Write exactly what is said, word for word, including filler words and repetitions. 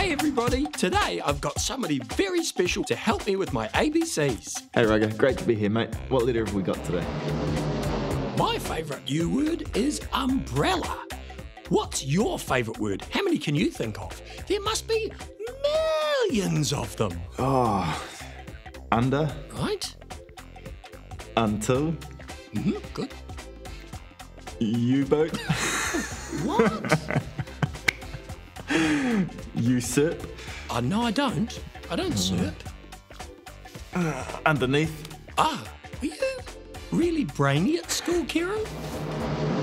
Hey everybody, today I've got somebody very special to help me with my A B Cs. Hey Rugger, great to be here, mate. What letter have we got today? My favourite U word is umbrella. What's your favourite word? How many can you think of? There must be millions of them. Oh, under, Right? until, Mm-hmm, good. U-boat, What? usurp, Oh, no, I don't. I don't surp. underneath. Ah, were you really brainy at school, Kieran?